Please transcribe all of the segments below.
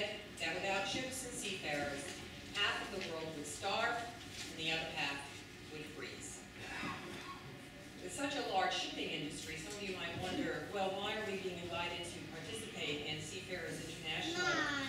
said that without ships and seafarers, half of the world would starve and the other half would freeze. With such a large shipping industry, some of you might wonder, well, why are we being invited to participate in Seafarers International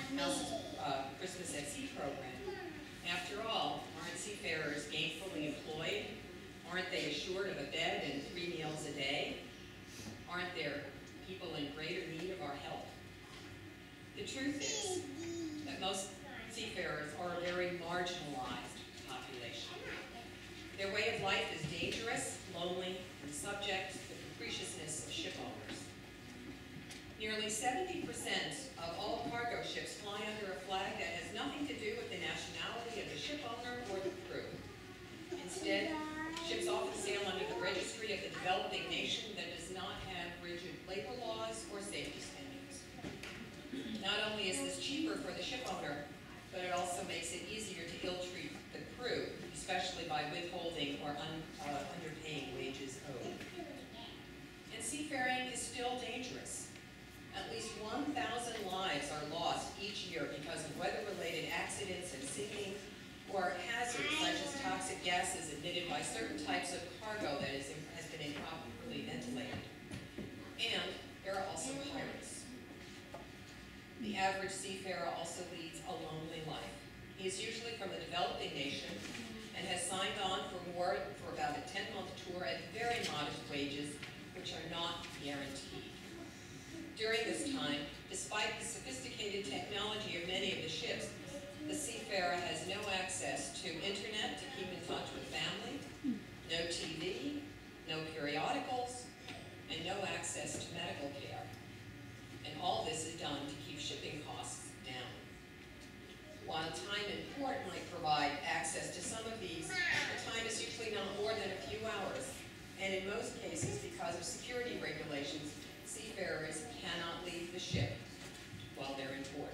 House Christmas at Sea program? After all, aren't seafarers gainfully employed? Aren't they assured of a bed and 3 meals a day? Aren't there people in greater need of our help? The truth is that most seafarers are a very marginalized population. Their way of life is dangerous, lonely, and subject to the capriciousness of ship owners. Nearly 70% of all cargo ships fly under a flag that has nothing to do with the nationality of the ship owner or the crew. Instead, ships often sail under the registry of the developing nation that does not have rigid labor laws or safety standards. Not only is this cheaper for the ship owner, but it also makes it easier to ill-treat the crew, especially by withholding or underpaying wages owed. And seafaring is still dangerous. At least 1,000 lives are lost each year because of weather-related accidents and sinking, or hazards such as toxic gases emitted by certain types of cargo that has been improperly ventilated. And there are also pirates. The average seafarer also leads a lonely life. He is usually from a developing nation and has signed on for about a 10-month tour at very modest wages, which are not guaranteed. During this time, despite the sophisticated technology of many of the ships, the seafarer has no access to internet to keep in touch with family, no TV, no periodicals, and no access to medical care. And all this is done to keep shipping costs down. While time in port might provide access to some of these, the time is usually not more than a few hours. And in most cases, because of security regulations, seafarers cannot leave the ship while they're in port.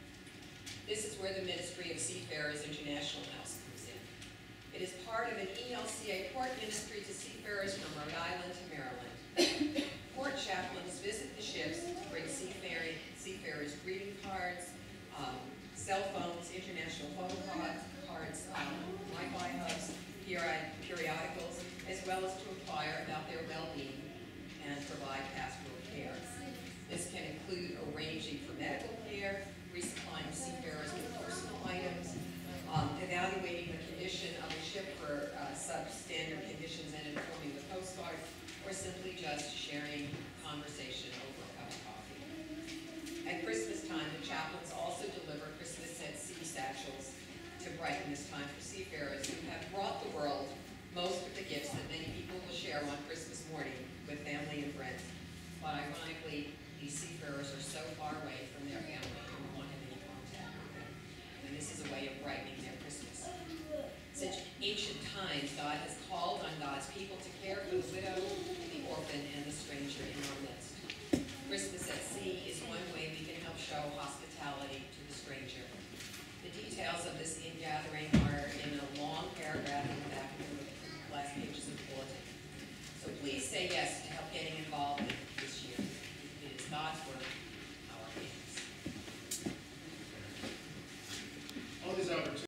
This is where the Ministry of Seafarers International House comes in. It is part of an ELCA port ministry to seafarers from Rhode Island to Maryland. Port chaplains visit the ships to bring seafarers greeting cards, cell phones, international phone cards, Wi-Fi hubs, periodicals, as well as to inquire about their well-being and provide pastoral care. This can include arranging for medical care, resupplying seafarers with personal items, evaluating the condition of a ship for substandard conditions and informing the Coast Guard, or simply just sharing conversation over a cup of coffee. At Christmas time, the chaplains also deliver Christmas at Sea satchels to brighten this time for seafarers who have brought the world most of the gifts that many people will share on Christmas morning with family and friends. But ironically, these seafarers are so far away from their family and won't have any contact with them. And this is a way of brightening their Christmas. Since ancient times, God has called on God's people to care for the widow, the orphan, and the stranger in our midst. Christmas at Sea is one way we can help show hospitality to the stranger. The details of this ingathering are in a long paragraph in the back of the last pages of the bulletin. So please say yes to help getting involved this year. It is God's work.